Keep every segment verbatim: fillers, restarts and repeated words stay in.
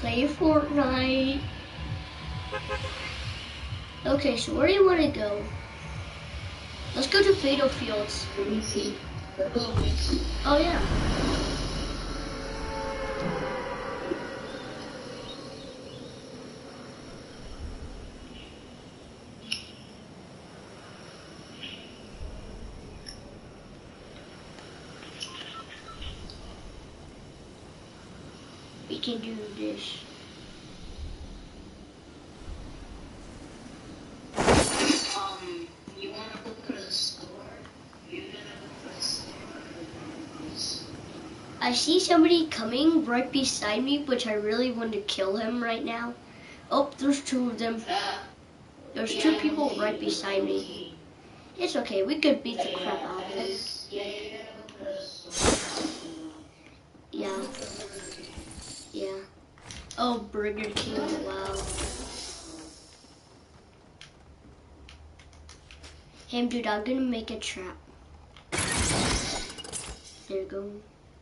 play Fortnite. Okay, so where do you want to go? Let's go to Fatal Fields. Oh yeah. We can do this. Um, you want to look for the store? You're gonna look for the store. I see somebody coming right beside me, which I really want to kill him right now. Oh, there's two of them. There's two people right beside me. It's okay, we could beat the crap out of them. Yeah. Yeah. Oh, Burger King, wow. Hey, dude, I'm gonna make a trap. There you go.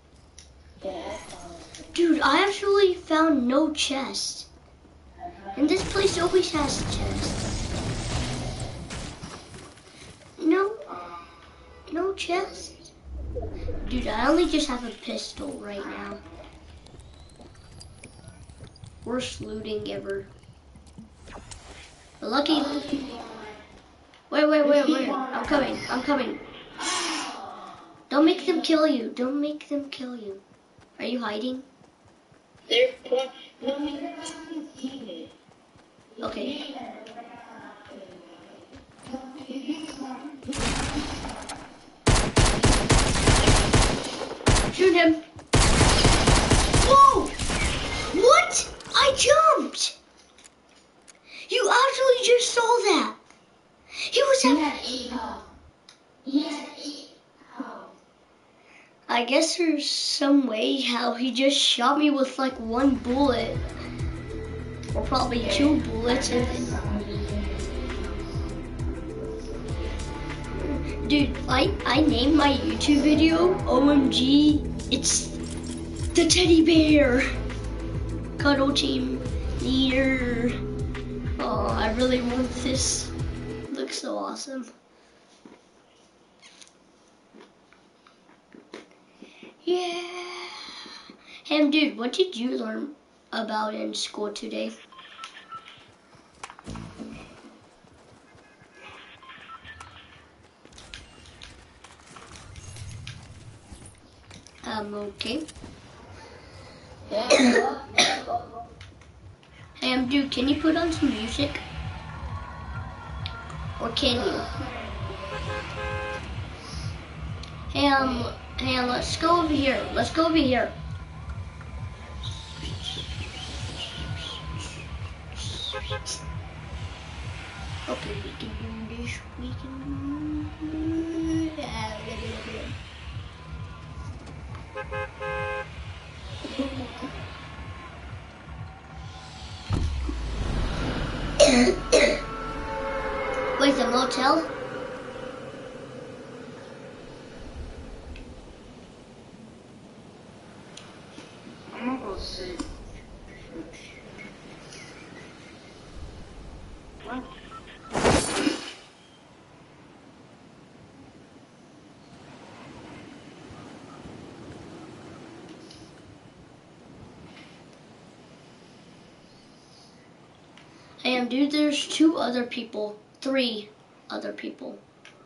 Dude, I actually found no chest. And this place always has chests. No, no chest. Dude, I only just have a pistol right now. Worst looting ever. Lucky. Wait, wait, wait, wait. I'm coming. I'm coming. Don't make them kill you. Don't make them kill you. Are you hiding? They're no, Okay. Shoot him. Whoa! What? I jumped. You actually just saw that. He was at. I guess there's some way how he just shot me with like one bullet. Or probably two bullets. And dude, I, I named my YouTube video O M G, it's the teddy bear. Cuddle team leader. Oh, I really want this. It looks so awesome. Yeah. Hey, dude, what did you learn about in school today? Um, okay. Hey, um, dude, can you put on some music? Or can you? Hey, um, hey, um, let's go over here. Let's go over here. Okay, we can do this. We can do that. Wait, the motel? I'm gonna go sit. What? Hey, um, dude, there's two other people. Three other people.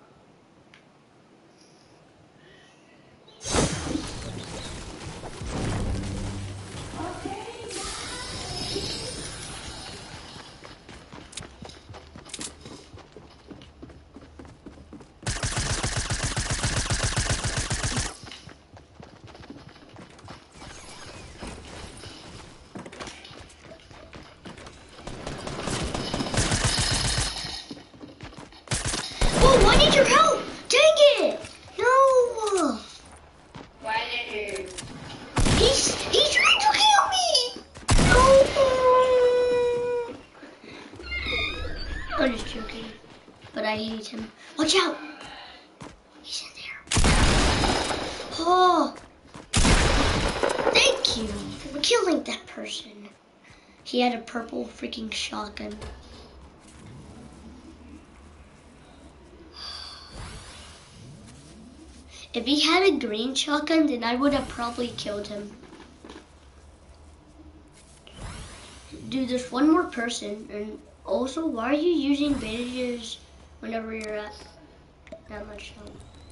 Oh, I need your help! Dang it! No! Why did you? He's he's trying to kill me! No! I'm just joking, but I hate him. Watch out! He's in there. Oh! Thank you for killing that person. He had a purple freaking shotgun. If he had a green shotgun, then I would have probably killed him. Dude, there's one more person, and also, why are you using bandages whenever you're at that much health?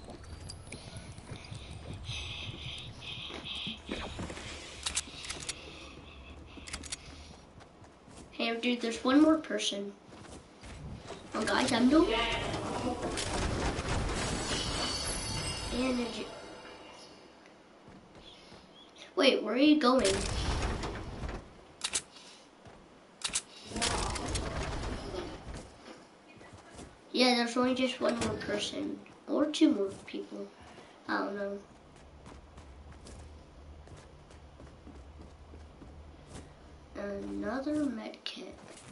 Hey, dude, there's one more person. Oh, guys, I'm doing. Energy. Wait, where are you going? Yeah, there's only just one more person. Or two more people. I don't know. Another med kit.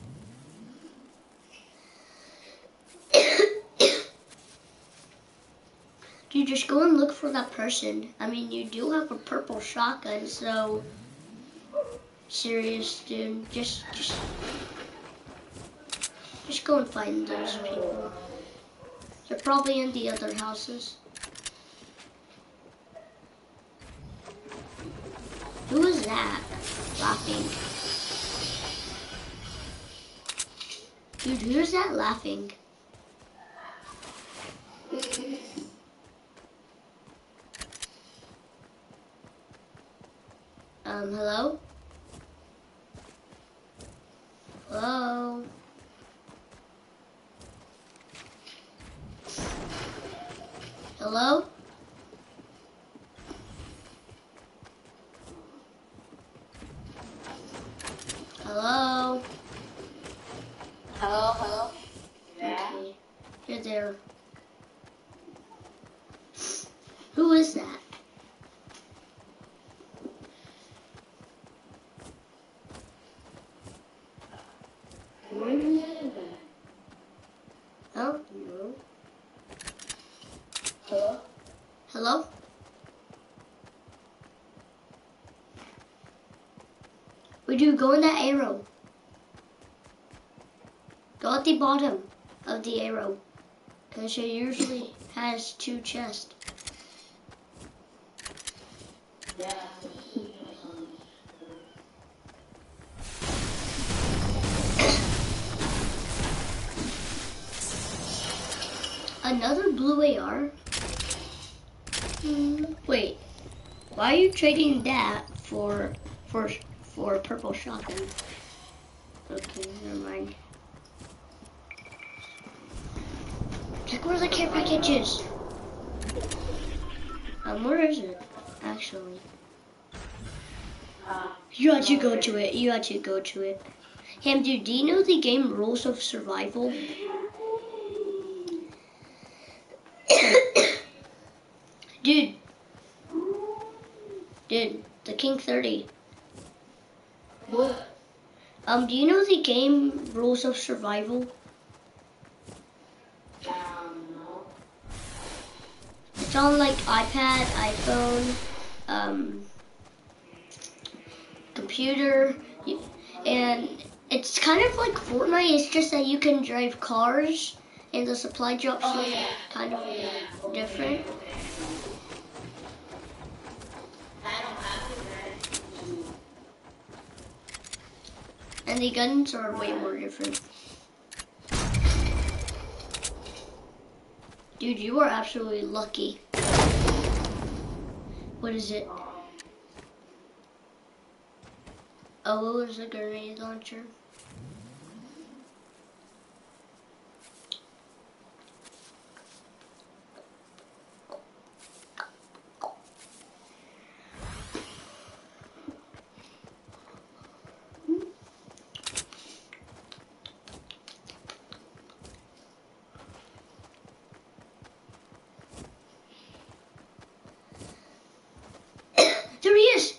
Dude, just go and look for that person. I mean, you do have a purple shotgun, so serious, dude. Just, just, just go and find those people. They're probably in the other houses. Who is that laughing? Dude, who is that laughing? Um, hello? Hello? Hello? Hello? Hello, hello. Yeah. Okay. You're there. Who is that? Oh, no. Hello? Hello? Would you go in that arrow? Go at the bottom of the arrow. Because it usually has two chests. Yeah. Another blue A R? Mm, wait. Why are you trading that for for for a purple shotgun? Okay, never mind. Check where the care package is. Um, where is it? Actually, Uh, you had to go to it. You had to go to it. Ham, dude, do you know the game Rules of Survival? Dude. Dude, the King thirty. what? Um, do you know the game Rules of Survival? Um, no. It's on like iPad, iPhone, um, computer, y- and it's kind of like Fortnite. It's just that you can drive cars, and the supply drops Oh, look yeah. kind of Oh, yeah. different. I don't have it, right? And the guns are way more different. Dude, you are absolutely lucky. What is it? Oh, it was a grenade launcher. There he is!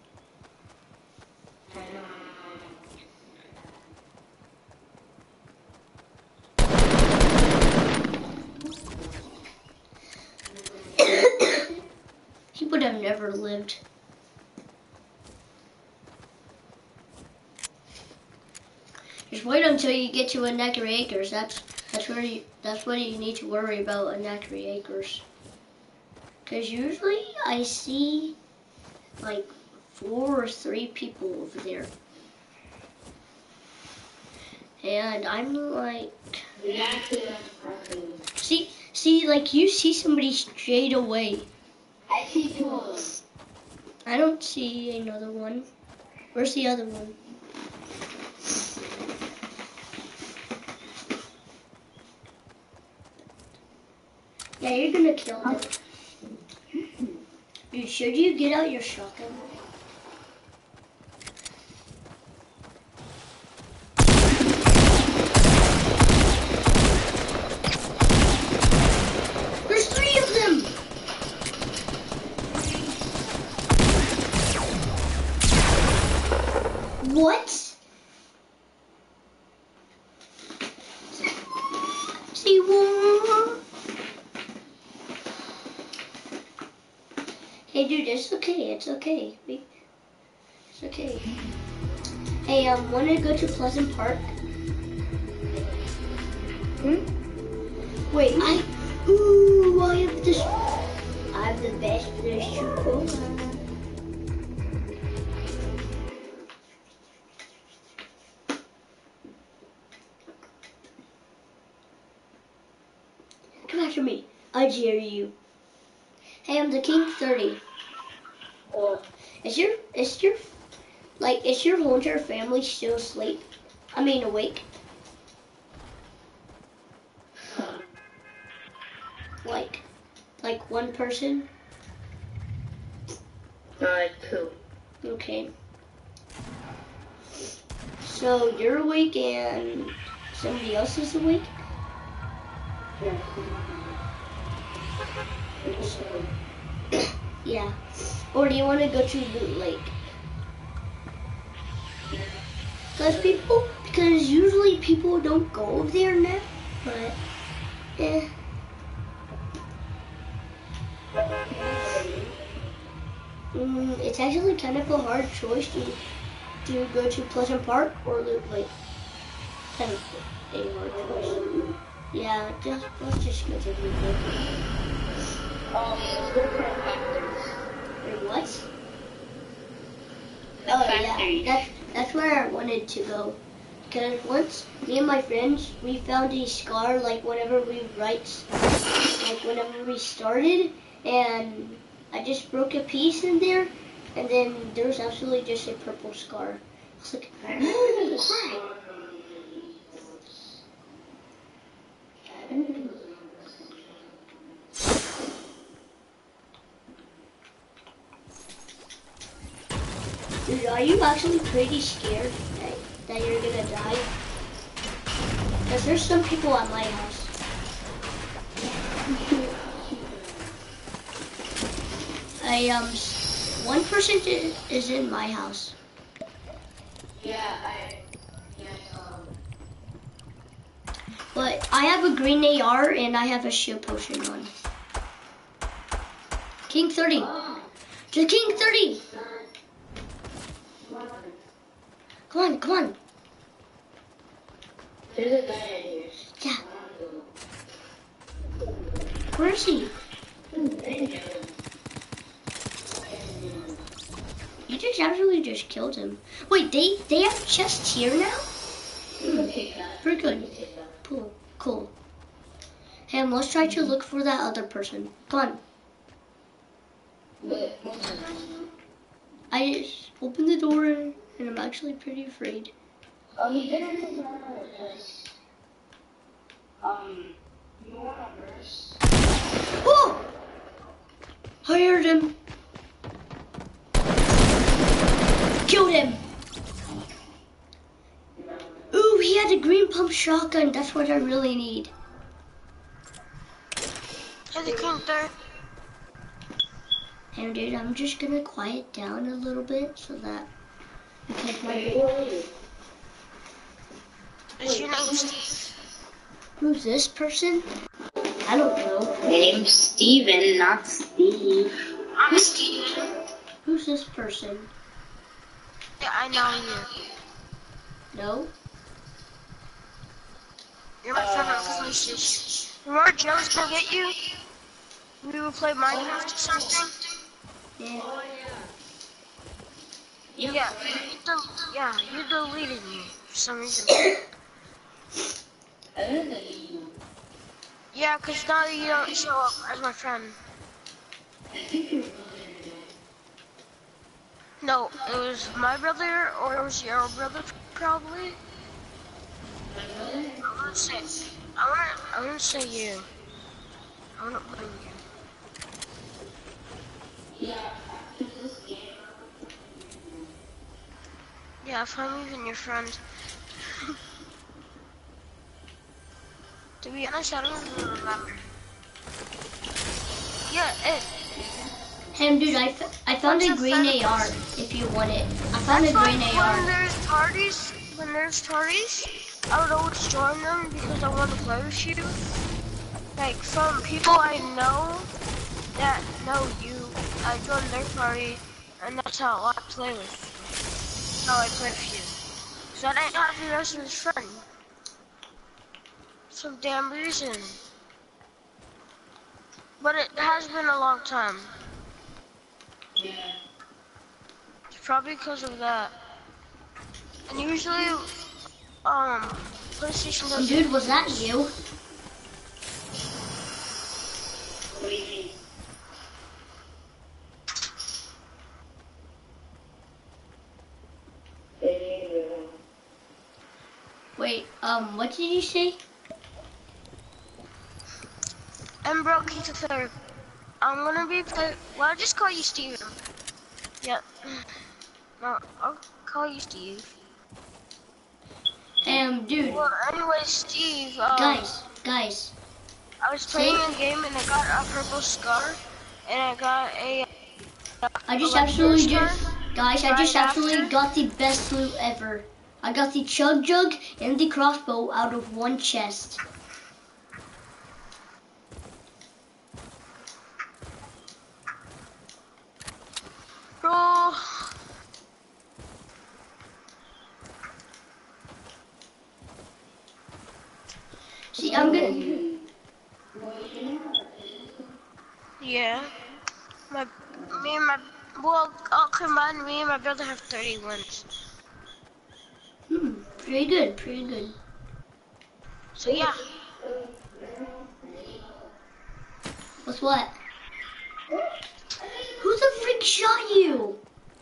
He would have never lived. Just wait until you get to Anacre Acres. That's that's where you that's what you need to worry about, Anacre Acres. Cause usually I see like four or three people over there. And I'm like, see, see, like you see somebody straight away. I see two. I don't see another one. Where's the other one? Yeah, you're gonna kill them. Dude, should you get out your shotgun? There's three of them! What? See one. Hey dude, it's okay, it's okay. It's okay. Hey, um, wanna go to Pleasant Park? Hmm? Wait, I, ooh, I have this, I have the best place to go. Come after me, I dare you. Hey, I'm the King thirty. Oh, Is your, is your, like, is your whole entire family still asleep? I mean, awake? Like, like one person? uh, two. Okay. So you're awake and somebody else is awake? Yeah. Or do you want to go to Loot Lake? Because people, because usually people don't go over there now, but, eh. Mm, it's actually kind of a hard choice to, to go to Pleasant Park or Loot Lake. Kind of a hard choice. Yeah, just, let's just go to Loot Lake. Um, let's go for a factory. Wait, what? The Oh factory. yeah, that's that's where I wanted to go. Because once me and my friends, we found a scar like whenever we write, like whenever we started, and I just broke a piece in there, and then there was absolutely just a purple scar. I was like, why? Dude, are you actually pretty scared that, that you're gonna die? Because there's some people at my house. I, um, one person is in my house. Yeah, I, yeah, um, But I have a green A R and I have a shield potion on. King thirty. oh, To King thirty. Come on, come on. there's a guy in here. Yeah. Where is he? You just actually just killed him. Wait, they they have chests here now? Pretty good. Cool, cool. Hey, um, let's try to look for that other person. Come on. I just opened the door and I'm actually pretty afraid. Oh, he didn't take one of this. Um, you want a verse? Oh! I heard him. Killed him. Ooh, he had a green pump shotgun. That's what I really need. Hey, the King thirty. And dude, I'm just gonna quiet down a little bit so that because my Is your name Steve? who's this person? I don't know. My name's Steven, not Steve. I'm Steven. Who's this person? Yeah, I know you. No? You're my friend on PlayStation. Remember Joe was gonna get you? We would play Minecraft or something? Yeah. Yeah, you del yeah, you deleted me for some reason. I didn't delete you. Yeah, cause now you don't show up as my friend. I think you're brother. No, it was my brother or it was your brother probably. My brother? I wanna say, I wanna, I wanna say you. I wanna blame you. Yeah. This game. Yeah, if I'm even your friend. To be honest, I don't even remember. Yeah, it. Hey, dude, I, f I found What's a a green friend A R request? if you want it. I found That's a why green A R. when there's parties, when there's parties, I would always join them because I want to play with you. Like from people I know that know you, I join their party, and that's how I play with you. That's how I play with you. So I didn't have you as his friend. Some damn reason. But it has been a long time. Yeah. Probably because of that. And usually, um, PlayStation Oh, doesn't. dude, was that you? What do you mean? Wait, um, what did you say? And bro, keep the third. I'm gonna be play. Well, I'll just call you Steven. Yep. No, I'll call you Steve. Um, dude, Well, anyway, Steve. Um, guys, guys. I was playing a game and I got a purple scar, and I got a. I just a absolutely scar just, guys, I right just absolutely after. got the best loot ever. I got the chug jug and the crossbow out of one chest. Bro. See, I'm gonna. Yeah. My, me and my, well, all combined, me and my brother have thirty wins. Hmm, pretty good, pretty good. So yeah. What's what? Who the freak shot you?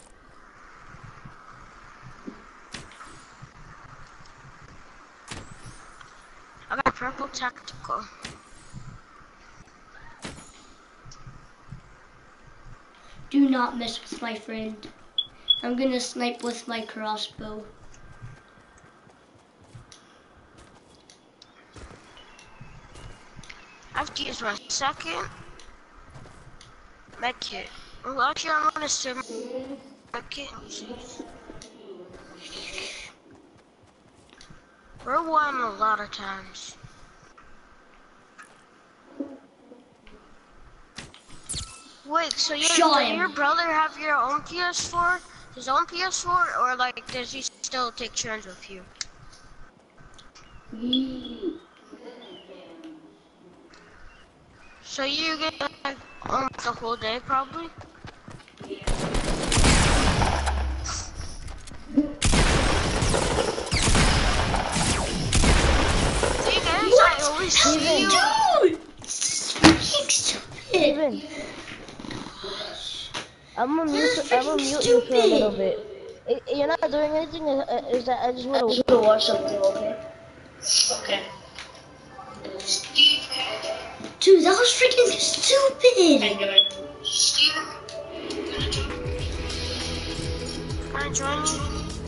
I got purple tactical. Do not mess with my friend. I'm gonna snipe with my crossbow. I have to use my second med kit. Well, actually, I'm gonna save my med kit. We're won a lot of times. Wait, so your, Shot does him. your brother have your own P S four? His own P S four? Or like, does he still take turns with you? So you get like almost the whole day probably? Hey guys, I always see you. Dude! Freaking stupid! Steven, I'm gonna mute, This is I'm gonna freaking mute you for a little stupid. bit. I- You're not doing anything, is is that I just want to watch something, okay? Okay. Steve, Dude, that was freaking stupid! Steve, Can I join you?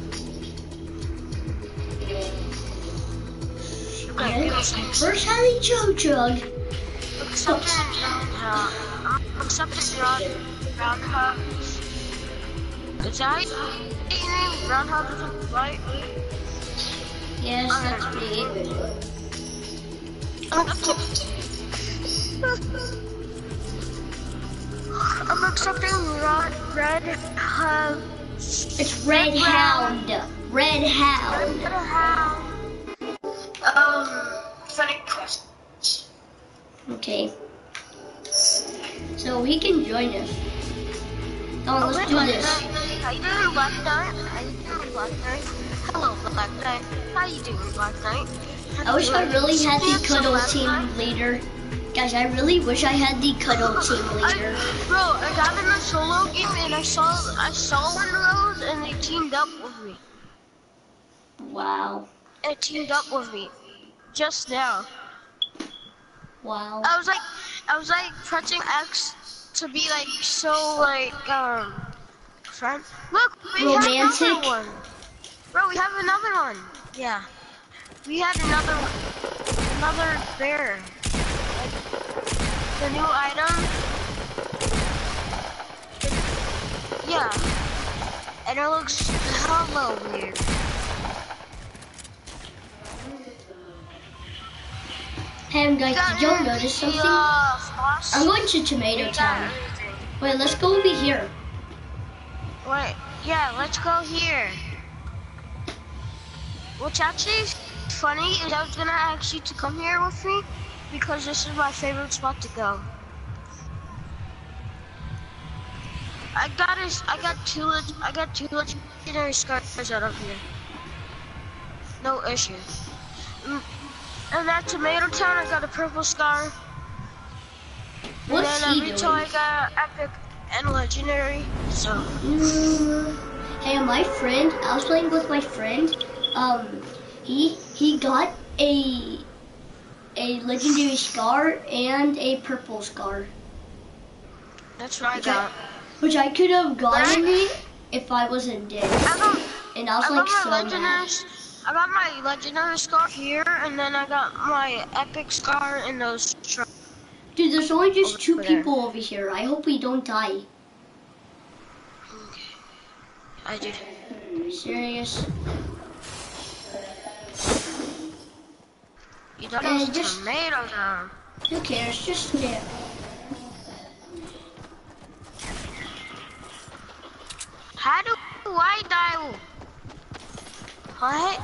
Okay, give me a second. First had the chug jug. Accepted roundhouse. I'm accepted round roundhouse. Is that your name? Roundhouse, right? Yes, that's pretty good. I'm accepting red, red, uh, It's Red Hound. Red red Hound. hound. Um, Okay. So he can join us. Come on, let's do this. How you doing, Black Knight? How you doing, Black Knight? Hello, Black Knight. How you doing, Black Knight? I wish I really had the cuddle team leader. Guys, I really wish I had the cuddle team leader. I, bro, I got in a solo game and I saw I saw one of those and they teamed up with me. Wow. It teamed up with me just now. Wow. I was like, I was like pressing X to be like so like um, friend. Look, we Romantic. have another one. Bro, we have another one. Yeah, we had another another bear. Like, the new item. Yeah, and it looks hella weird. Hey guys, did y'all notice something? I'm going to Tomato Town. Wait, let's go over here. Wait, yeah, let's go here. What's actually funny is I was gonna ask you to come here with me because this is my favorite spot to go. I got a, I got two, leg- I got two legendary scars out of here. No issue. Mm. And at Tomato Town, I got a purple scar. What's and then he at doing? Retail, I got epic and legendary. So. Mm. Hey, my friend, I was playing with my friend. Um, he he got a a legendary scar and a purple scar. That's what I which got. I, which I could have gotten it if I wasn't dead. I got, and I was I like got so my mad. legendary. I got my legendary scar here, and then I got my epic scar in those trucks. Dude, there's only just Over two there. people over here. I hope we don't die. Okay. I did. Serious? You got Uh, those just- tomatoes down. Who cares? Just there. How do I die? What?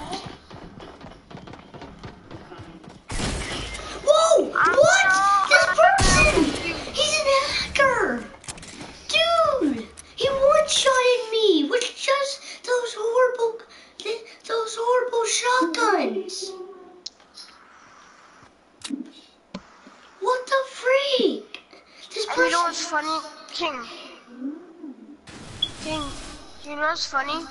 Whoa! I'm What? so This person! confused. He's an hacker! Dude! He one-shotted me with just those horrible, those horrible shotguns! What the freak? This And you know person... what's funny? King. King, you know what's funny?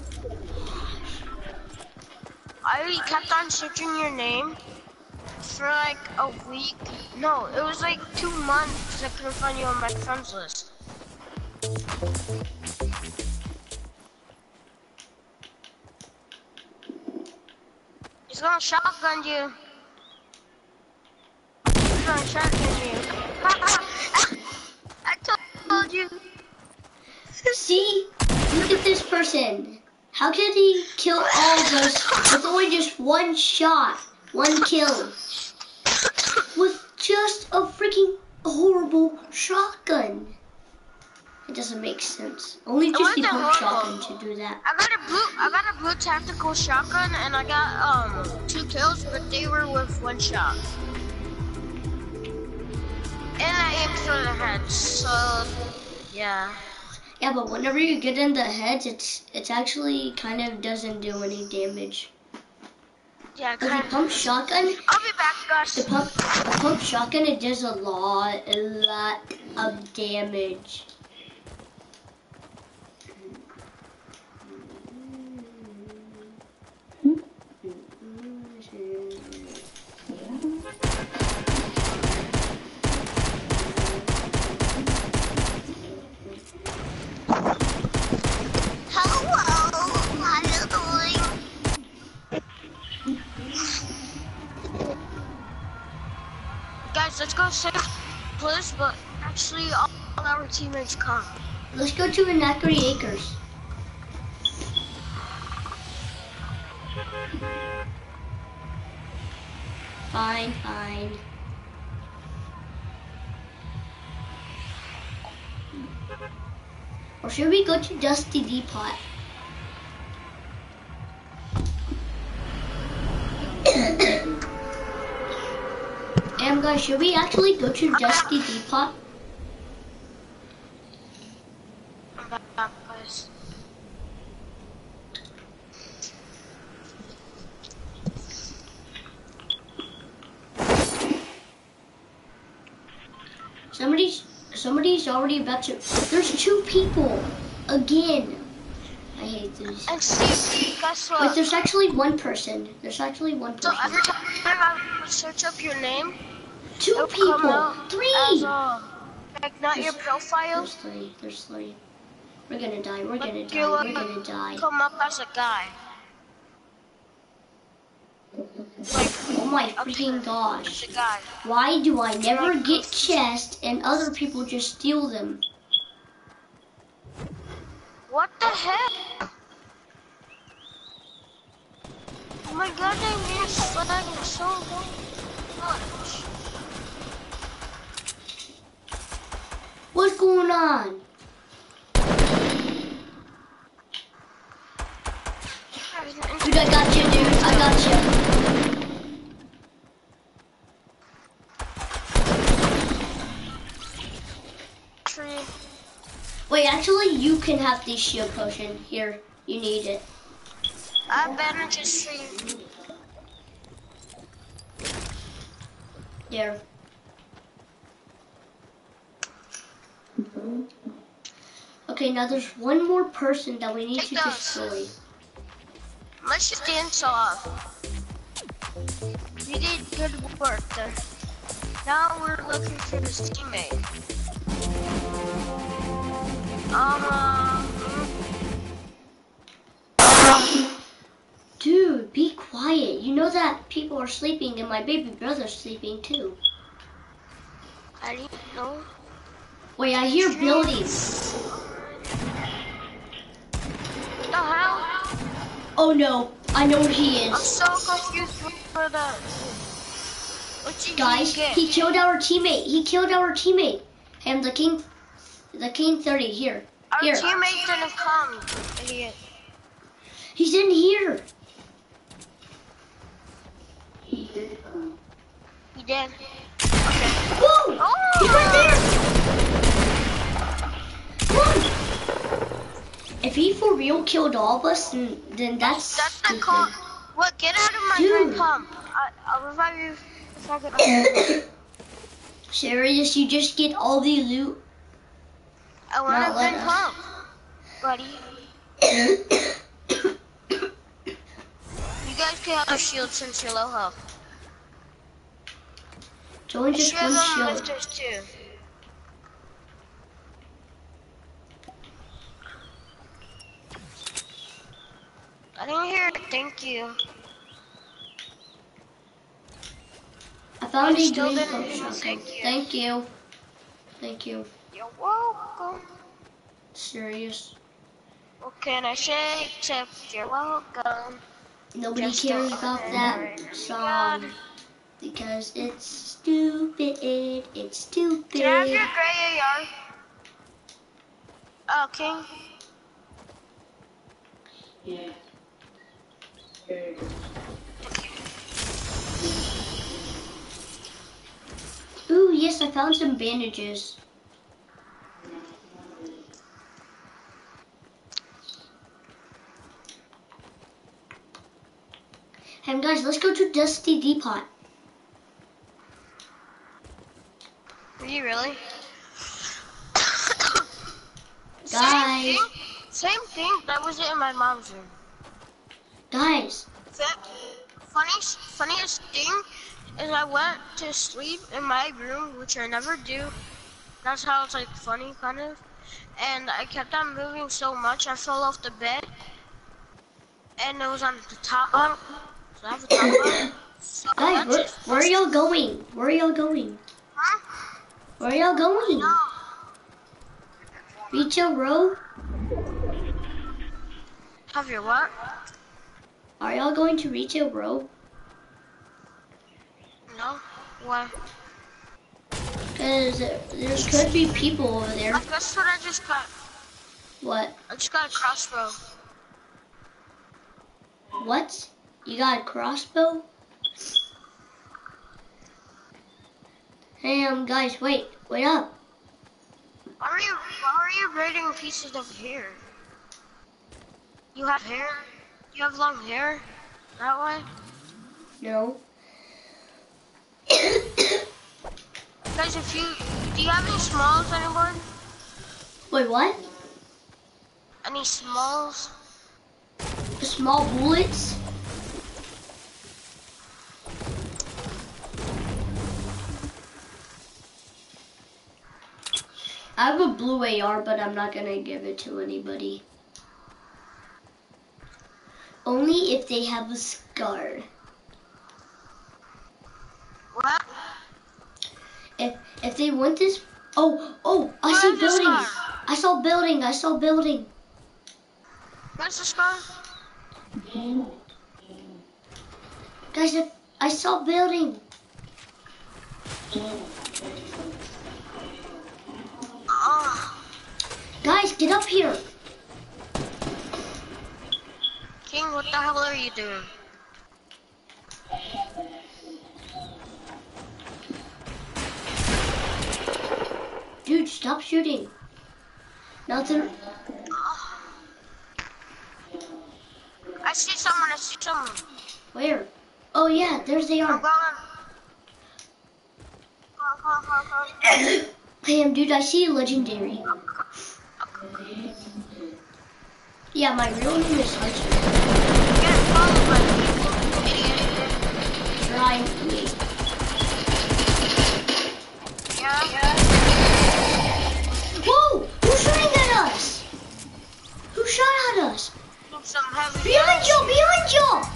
I kept on searching your name for like a week. No, it was like two months because I couldn't find you on my friends list. He's gonna shotgun you. He's gonna shotgun you. I told you. See? Look at this person. How could he kill all of us with only just one shot? One kill. With just a freaking horrible shotgun. It doesn't make sense. Only just the wasn't pump horrible. shotgun to do that. I got a blue, I got a blue tactical shotgun, and I got um two kills, but they were with one shot. And I aimed for the head, so yeah. Yeah, but whenever you get in the heads, it's it's actually kind of doesn't do any damage. Yeah, But the kind pump shotgun, I'll be back, guys. the pump, the pump shotgun, it does a lot, a lot of damage. Hello, how you doing? Guys, let's go save Bliss, but actually all our teammates come. Let's go to Inacri Acres. Fine, fine. Or should we go to Dusty Depot? And I'm guys, should we actually go to Dusty Depot? I'm back, guys. Somebody's somebody's already about to. There's two people again. I hate these. And see, guess what? Wait, there's actually one person. There's actually one So person. every time I would search up your name, Two it'll come people. out Three. as, uh, like not your profile. There's three. There's three. We're gonna die. We're but gonna die. you'll, We're uh, gonna die. Come up as a guy. Like, Oh my up freaking here, gosh. as a guy. Why do I never get chests and other people just steal them? What the heck? Oh my god, I need slagging so much. What's going on? Dude, I got you, dude. I got you. Tree. Wait, actually, you can have the shield potion. Here, you need it. I better just tree. There. Okay, now there's one more person that we need Take to those. destroy. Let's just dance off. You did good work there. Now we're looking for his teammate. Um, uh, Dude, be quiet. You know that people are sleeping and my baby brother's sleeping too. I didn't know. Wait, I hear buildings. What the hell? Oh no, I know where he I'm is. so confused for that. What'd you Guys, get? he killed our teammate. He killed our teammate. And the king, the king thirty here. Our Here. teammate didn't come, idiot. He's in here. He did. Whoa! Oh! He's right there. Run! If he for real killed all of us, then, then that's That's the stupid. con. What? Get out of my Dude. green pump. I, I'll revive you if I get. Serious? You just get all the loot? I want Not a let green us. pump, buddy. You guys can have a shield since you're low health. It's only I just should one have shield. lifters too. I didn't hear it. Thank you. I found I a still green didn't potion. hear. Okay. Thank you. Thank you. Thank you. You're welcome. Serious? What can I say except you're welcome? Nobody Just cares don't about remember. that song because it's stupid. It's stupid. Can I have your gray A R? Oh, King. Yeah. Ooh, yes, I found some bandages. Hey guys, let's go to Dusty Depot. Are you really? Guys. Same thing. Same thing. That was it in my mom's room. Guys, Fa- Funny, funniest thing is I went to sleep in my room, which I never do. That's how it's like funny, kind of. And I kept on moving so much, I fell off the bed, and it was on the top bunk. So I have a top bunk. So guys, that's where, it. where are y'all going? Where are y'all going? Huh? Where are y'all going? No. Retail Row? Have your what? Are y'all going to Retail Row? No. Why? Because there could be people over there. I guess what I just got. What? I just got a crossbow. What? You got a crossbow? Hey, um, guys, wait, wait up. Why are you, why are you braiding pieces of hair? You have hair? You have long hair? That way? No. Guys, if you, do you have any smalls, anyone? Wait, what? Any smalls? The small bullets? I have a blue A R, but I'm not gonna give it to anybody. Only if they have a scar. What? If if they want this, oh oh, I Where's see the buildings. scar? I saw building. I saw building. Where's the scar? Guys, I, I saw building. Oh, Guys, get up here. King, what the hell are you doing? Dude, stop shooting. Nothing. I see someone, I see someone. Where? Oh yeah, there's they I'm are. going. Come on, come on, come on. Hey, um, dude, I see a legendary. Yeah, my real name is Archer. Get followed by people, idiot. Try me. Yeah? Yeah. Whoa! Who's shooting at us? Who shot at us? Some heavy Behind guns. you! Behind you!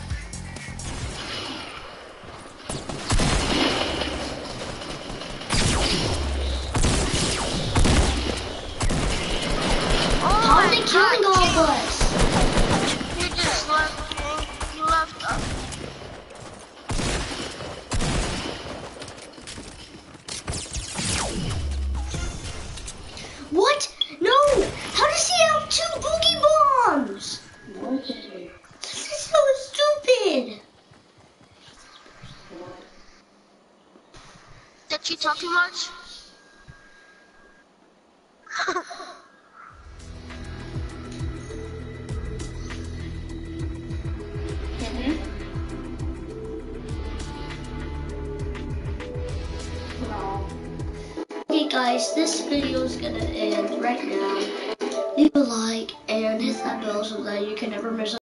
Oh How are my they killing God, all King, of us? You just left, King. You left us. What? No! How does he have two boogie bombs? This is so stupid. Did you talk too much? Okay guys, this video is gonna end right now. Leave a like and hit that bell so that you can never miss